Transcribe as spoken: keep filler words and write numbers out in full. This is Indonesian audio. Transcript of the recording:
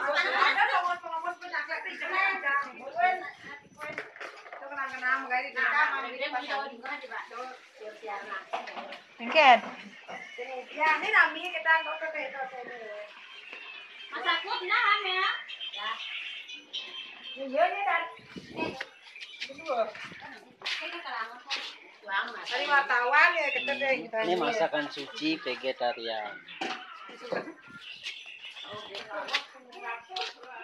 Tingkat. Ya, ini nami kita nggak pakai itu ini. Masakut nah ya. Ya. Iya nih dan. Ini wartawan ya kita deh. Ini masakan suci vegetarian.